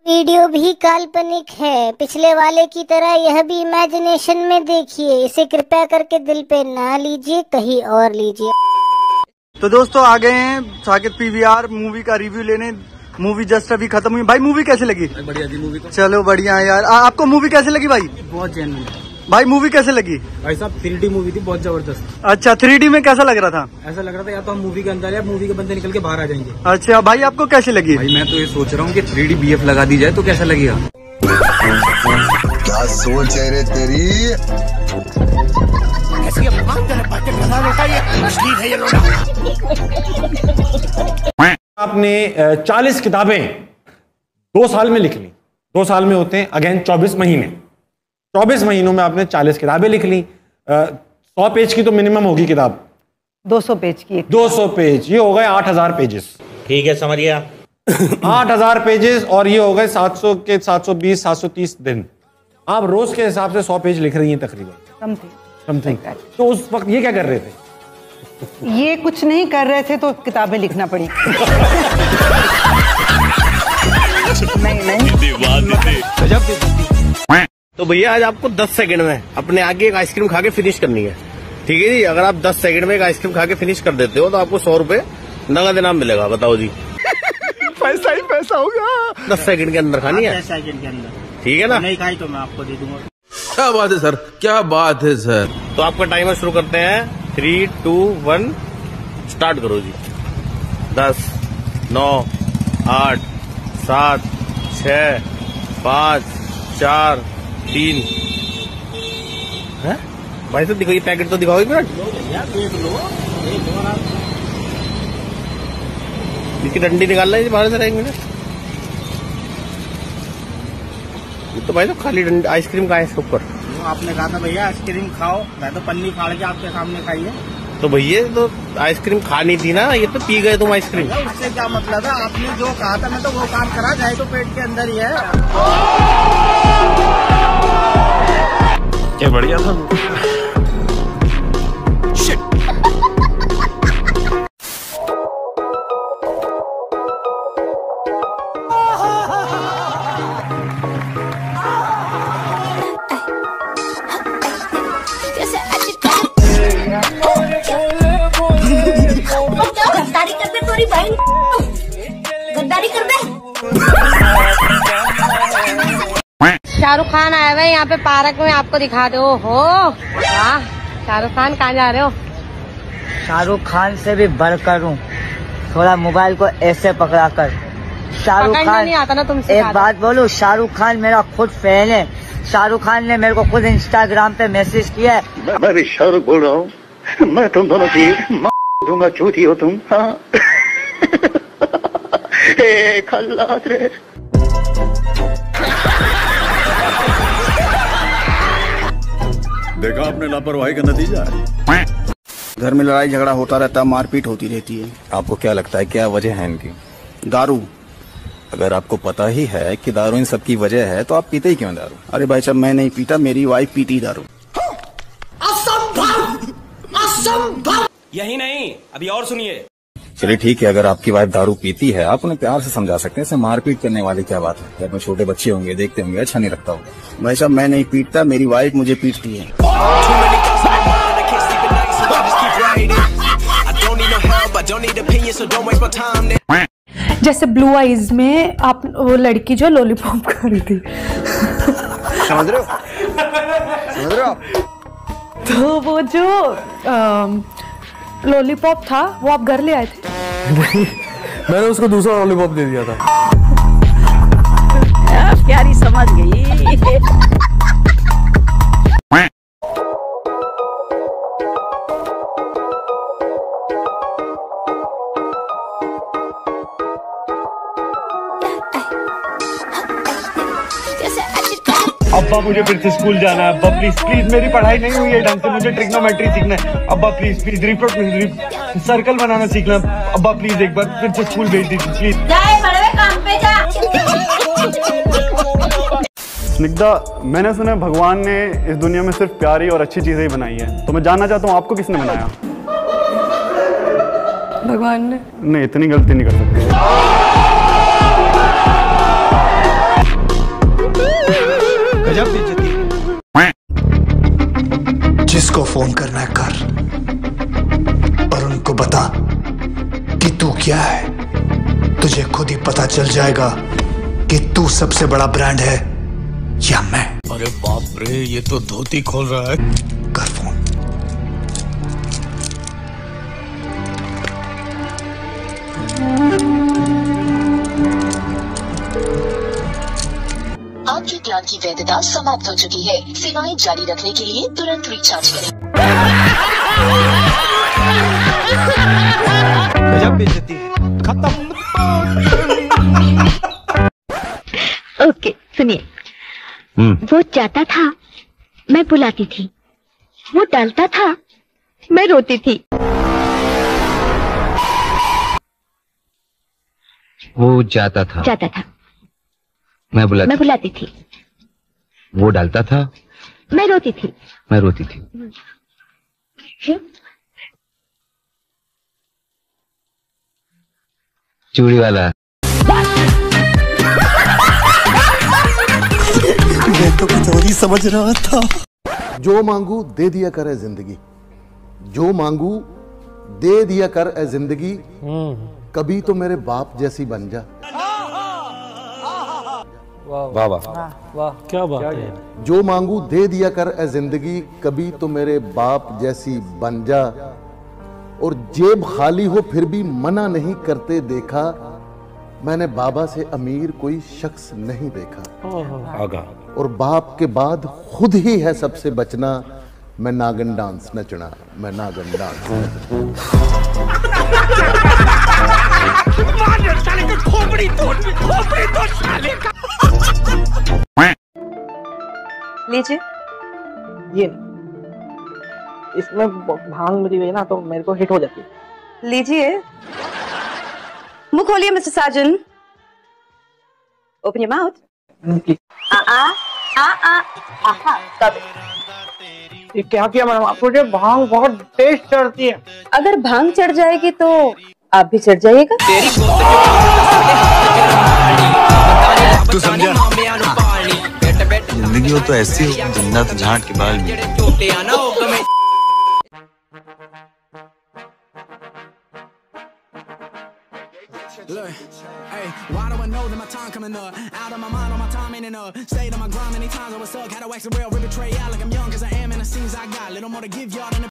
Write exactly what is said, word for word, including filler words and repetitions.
Video भी काल्पनिक है, पिछले वाले की तरह यह भी इमेजिनेशन में देखिए। इसे कृपया करके दिल पे ना लीजिए, कहीं और लीजिए। तो दोस्तों आ गए हैं साकिब पीवीआर मूवी का रिव्यू लेने। मूवी जस्ट अभी खत्म हुई। भाई मूवी कैसे लगी? बढ़िया थी मूवी तो। चलो बढ़िया यार। आ, आपको मूवी कैसे लगी भाई? बहुत जेन्युइन भाई मूवी कैसे लगी? भाई साहब थ्री डी मूवी थी, बहुत जबरदस्त। अच्छा थ्री डी में कैसा लग रहा था? ऐसा लग रहा था या तो हम मूवी के अंदर या मूवी के बंदे निकल के बाहर आ जाएंगे। अच्छा भाई आपको कैसी लगी? भाई मैं तो ये सोच रहा हूँ कि थ्री डी बी एफ लगा दी जाए तो कैसा लगेगा। क्या सोच है रे तेरी? आपने चालीस किताबें दो साल में लिख ली। दो साल में होते हैं अगेन चौबीस महीने। चौबीस महीनों में आपने चालीस किताबें लिख ली। सौ पेज की तो मिनिमम होगी किताब। दो सौ पेज की। दो सौ पेज, ये हो गए आठ हजार पेजेस। ठीक है समझ गया। आठ हजार पेजेस और ये हो गए सात सौ के सात सौ बीस सात सौ तीस दिन। आप रोज के हिसाब से सौ पेज लिख रही हैं तकरीबन। Something something. तो उस वक्त ये क्या कर रहे थे? ये कुछ नहीं कर रहे थे तो किताबें लिखना पड़ी। नहीं नहीं। तो भैया आज आपको दस सेकंड में अपने आगे एक आइसक्रीम खा के फिनिश करनी है, ठीक है जी। अगर आप दस सेकंड में एक आइसक्रीम खा के फिनिश कर देते हो तो आपको सौ रुपए नगद इनाम मिलेगा। बताओ जी। पैसा ही पैसा होगा। दस सेकंड के अंदर खानी है। दस सेकंड के अंदर, ठीक है ना? नहीं खाई तो मैं आपको दे दूंगा। क्या बात है सर, क्या बात है सर। तो आपका टाइमर शुरू करते हैं। थ्री टू वन स्टार्ट करो जी। दस, नौ, आठ, सात, छह, पाँच, चार, तीन। है भाई साहब दिखाओ, ये पैकेट तो दिखाओ एक मिनट। देख लो, देख लो आप। इसकी डंडी निकालना है बाहर से, एक मिनट। ये तो भाई तो खाली डंडी आइसक्रीम का है इसके ऊपर। आपने कहा था भैया आइसक्रीम खाओ, मैं तो पन्नी फाड़ के आपके सामने खाई है। तो भैया तो आइसक्रीम खानी थी ना, ये तो पी गए तुम आइसक्रीम। उससे क्या मतलब है? आपने जो कहा था मैं तो वो काम करा, जाए तो पेट के अंदर ही है। क्या बढ़िया था। गद्दारी कर दे तोरी बहन, गद्दारी कर दे। शाहरुख खान आया हुआ है यहाँ पे पार्क में, आपको दिखा दो। हो वाह, शाहरुख खान कहाँ जा रहे हो? शाहरुख खान से भी बढ़कर हूँ, थोड़ा मोबाइल को ऐसे पकड़ा कर। शाहरुख खान नहीं आता ना तुमसे। एक बात बोलूं, शाहरुख खान मेरा खुद फैन है। शाहरुख खान ने मेरे को खुद इंस्टाग्राम पे मैसेज किया है। मैं भी शाहरुख बोल रहा हूँ, मैं तुम दोनों की मां दूंगा, चूती हो तुम। हाँ। ए, खल्लास रे। देखा आपने लापरवाही का नतीजा है। घर में लड़ाई झगड़ा होता रहता है, मारपीट होती रहती है। आपको क्या लगता है क्या वजह है इनकी? दारू। अगर आपको पता ही है कि दारू इन सब की वजह है तो आप पीते ही क्यों दारू? अरे भाई साहब मैं नहीं पीता, मेरी वाइफ पीती दारू। असंभव, असंभव। यही नहीं, अभी और सुनिए। चलिए ठीक है, अगर आपकी वाइफ दारू पीती है आप उन्हें प्यार से समझा सकते हैं। इसे मारपीट करने वाली क्या बात है? घर में छोटे बच्चे होंगे, देखते होंगे, अच्छा नहीं लगता होगा। भाई साहब मैं नहीं पीटता, मेरी वाइफ मुझे पीटती है। जैसे ब्लू आइज में आप वो लड़की जो लॉलीपॉप खा रही थी, समझ रहे हो? समझ रहे हो आप? तो वो जो लॉलीपॉप था वो आप घर ले आए थे। मैंने उसको दूसरा लॉलीपॉप दे दिया था। प्यारी समझ गई। अब्बा मुझे फिर से स्कूल जाना है। अब्बा प्लीज प्लीज, मेरी पढ़ाई नहीं हुई है ढंग से, मुझे ट्रिग्नोमेट्री सीखना है। अब्बा प्लीज प्लीज, रिप्रोट सर्कल बनाना सीखना। अब्बा प्लीज एक बार फिर से स्कूल भेज दीजिए प्लीज। जाए बड़े काम पे जा। स्निग्धा, मैंने सुना है भगवान ने इस दुनिया में सिर्फ प्यारी और अच्छी चीजें ही बनाई है, तो मैं जानना चाहता हूँ आपको किसने बनाया? भगवान ने। नहीं, इतनी गलती नहीं कर सकते। गजब बेइज्जती है। जिसको फोन करना है कर, और उनको बता कि तू क्या है। तुझे खुद ही पता चल जाएगा कि तू सबसे बड़ा ब्रांड है या मैं। अरे बाप रे, ये तो धोती खोल रहा है। कर फोन। आपके प्लान की वैधता समाप्त हो चुकी है। सेवाएं जारी रखने के लिए तुरंत रिचार्ज करें। गजब बेइज्जती है। खत्म। ओके सुनिए, वो जाता था मैं बुलाती थी, वो डालता था मैं रोती थी। वो जाता था जाता था मैं बुलाती मैं बुलाती थी, वो डालता था मैं रोती थी। मैं रोती थी। चूड़ी वाला। मैं तो कुछ और ही समझ रहा था। जो मांगू दे दिया कर ए जिंदगी, जो मांगू दे दिया कर ए जिंदगी, कभी तो मेरे बाप जैसी बन जा। वाह वाह वाह, क्या बात है। जो मांगू दे दिया कर ए जिंदगी, कभी तो मेरे बाप जैसी बन जा। और जेब खाली हो फिर भी मना नहीं करते देखा, मैंने बाबा से अमीर कोई शख्स नहीं देखा। आगा। और बाप के बाद खुद ही है सबसे बचना, मैं नागन डांस नचना, मैं नागन डांस लीजिए। ये इसमें भांग मिली हुई ना तो मेरे को हिट हो जाती है। लीजिए। मुंह खोलिए mister Sajan. Open your mouth. आ आ आ आ आहा स्टॉप इट। ये क्या किया मैडम, आप मुझे भांग बहुत तेज चढ़ती है। अगर भांग चढ़ जाएगी तो आप भी चढ़ जाइएगा। तू समझा? जिंदगी हो तो ऐसी हो, जिंदा तो झांट के बाल भी। Look, hey, why do I know that my time coming up? Out of my mind, all my time ain't enough. Stayed on my grind many times, I was stuck. Had to wax the real, rip it tray out like I'm young, cause I am in the scenes I got. Little more to give y'all than a